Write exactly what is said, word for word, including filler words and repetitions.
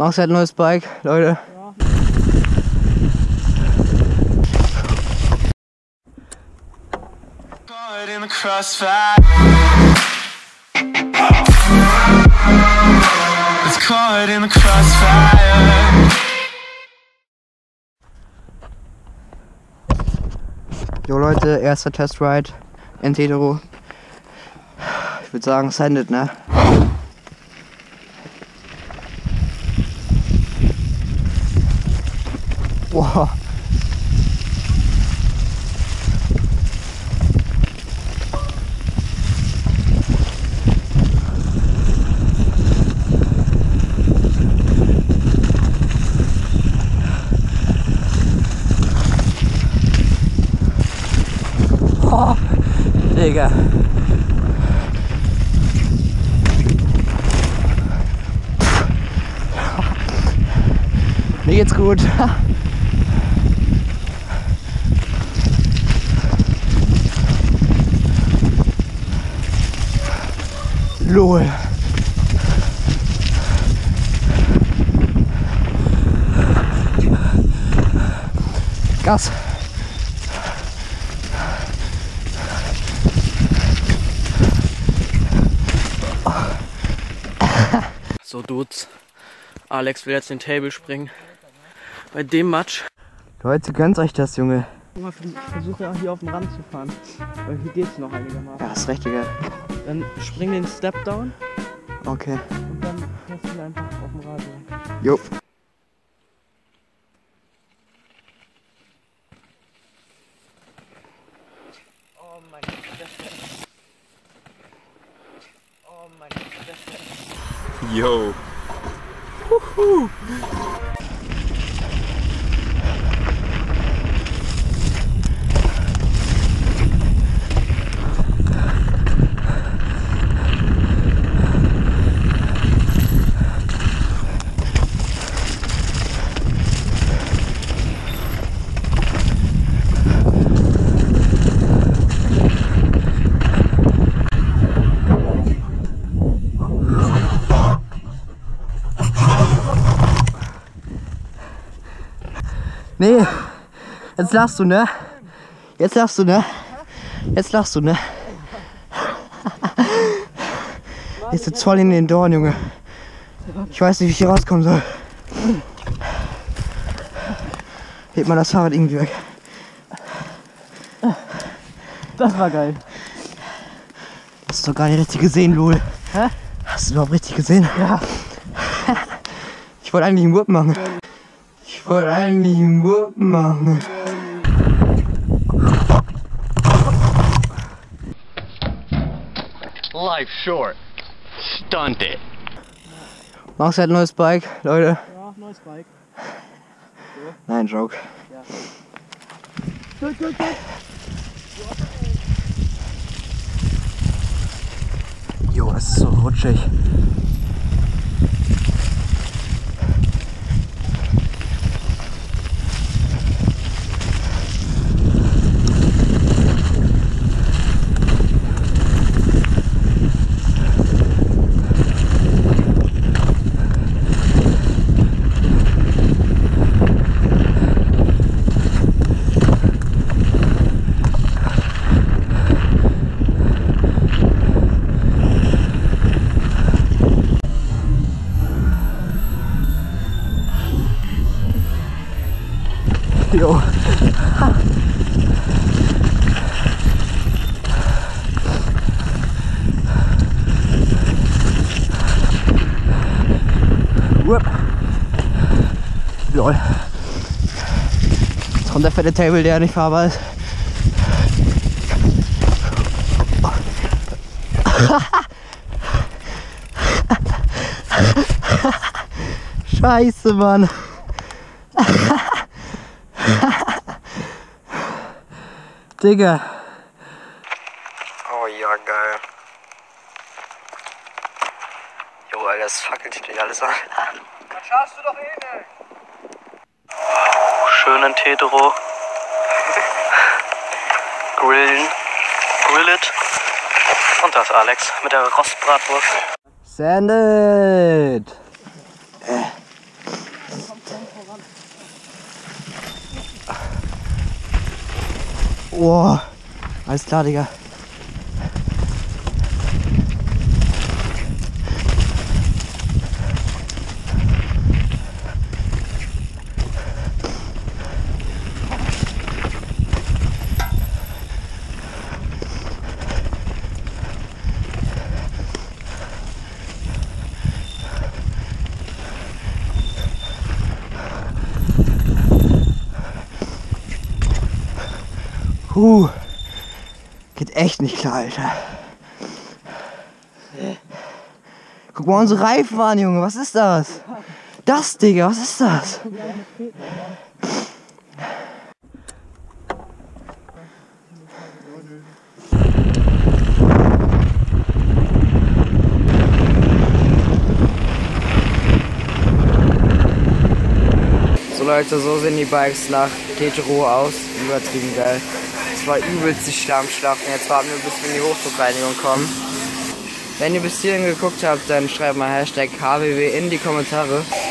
Max hat ein neues Bike, Leute. Ja. Jo Leute, erster Testride in Tetero. Ich würde sagen, sendet, ne? Wow. Oh, Digga. Mir geht's gut. Lol. Gas. So Dudes, Alex will jetzt den Table springen. Bei dem Matsch. Leute, gönnt euch das, Junge. Ich versuche ja hier auf den Rand zu fahren, weil hier geht's noch einigermaßen. Ja, ist recht, Digga. Dann spring den Step down. Okay. Und dann fährst du einfach auf dem Rad. Jo. Oh mein Gott, das Oh mein Gott, das Yo. Huhu. Nee, jetzt lachst du, ne? Jetzt lachst du, ne? Jetzt lachst du, ne? Jetzt sitzt voll in den Dorn, Junge. Ich weiß nicht, wie ich hier rauskommen soll. Hebt mal das Fahrrad irgendwie weg. Das war geil. Hast du doch gar nicht richtig gesehen, Lul. Hä? Hast du überhaupt richtig gesehen? Ja. Ich wollte eigentlich einen Wurp machen. Ich wollte eigentlich einen Wurp machen. Life short. Stunt it. Max hat ein neues Bike, Leute. Ja, neues Bike. Nein, Joke. Ja. Gut, gut, gut. Jo, es ist so rutschig. Jo. Wupp. Lol. Jetzt kommt der fette Table, der nicht fahrbar ist. Scheiße, Mann. Digga. Oh ja, geil. Jo, Alter, das fackelt sich alles an. Dann schaust du doch eh nicht. Schön in Tetero. Grillen. Grillet. Und das Alex mit der Rostbratwurst. Send it. Äh. Oh, alles klar, Digga. Huh, geht echt nicht klar, Alter. Guck mal, unsere Reifen an, Junge, was ist das? Das, Digga, was ist das? So Leute, so sehen die Bikes nach Tetero aus. Übertrieben geil. Es war übelst die Schlammschlacht und jetzt warten wir, bis wir in die Hochdruckreinigung kommen. Wenn ihr bis hierhin geguckt habt, dann schreibt mal Hashtag H W W in die Kommentare.